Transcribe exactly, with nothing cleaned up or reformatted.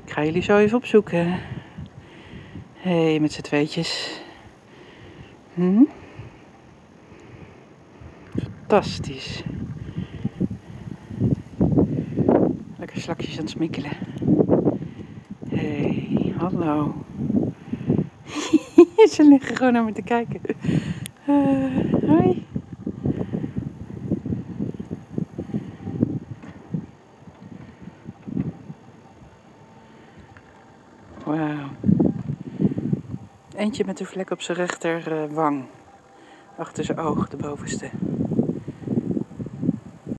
Ik ga jullie zo even opzoeken. Hé, hey, met z'n tweetjes. Hm? Fantastisch. Lekker slakjes aan het smikkelen. Hé, hey, hallo. Ze liggen gewoon naar me te kijken. Uh, hoi. Wauw. Eentje met een vlek op zijn rechter uh, wang. Achter zijn oog, de bovenste.